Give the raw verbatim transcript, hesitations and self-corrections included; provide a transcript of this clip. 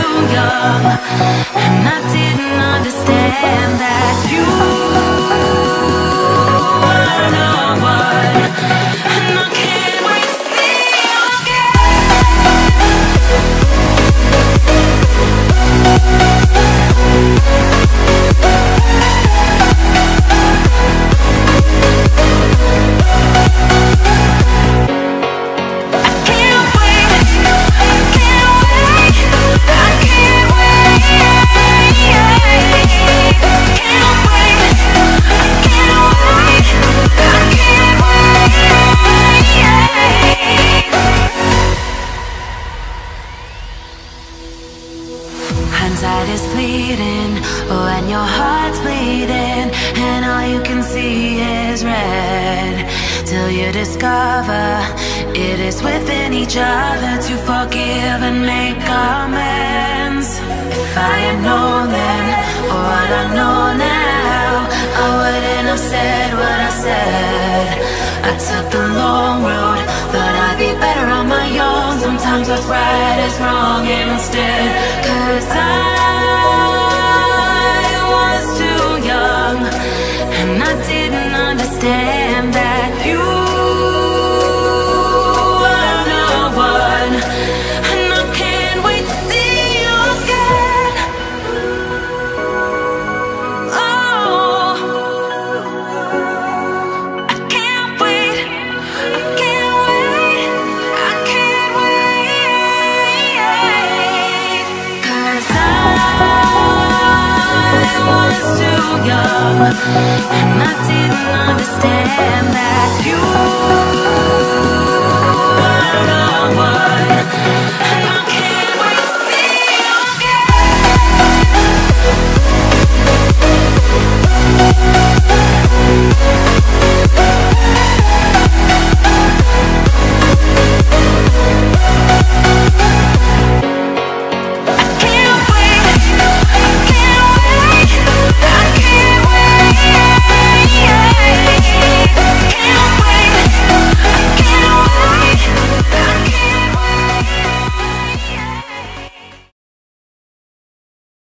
young, and I didn't understand that you were the one, and I can't wait to see you hindsight is fleeting when your heart's bleeding and all you can see is red, till you discover it is within each other to forgive and make amends. If I had known then what I know now, I wouldn't have said what I said. I took the long road, thought I'd be better on my own. Sometimes what's right is wrong instead, 'cause I was too young, and I didn't understand that you were the one, and I can't wait to see you again. Oh, I can't wait, I can't wait, I can't wait, 'cause I was too young, and I didn't understand that you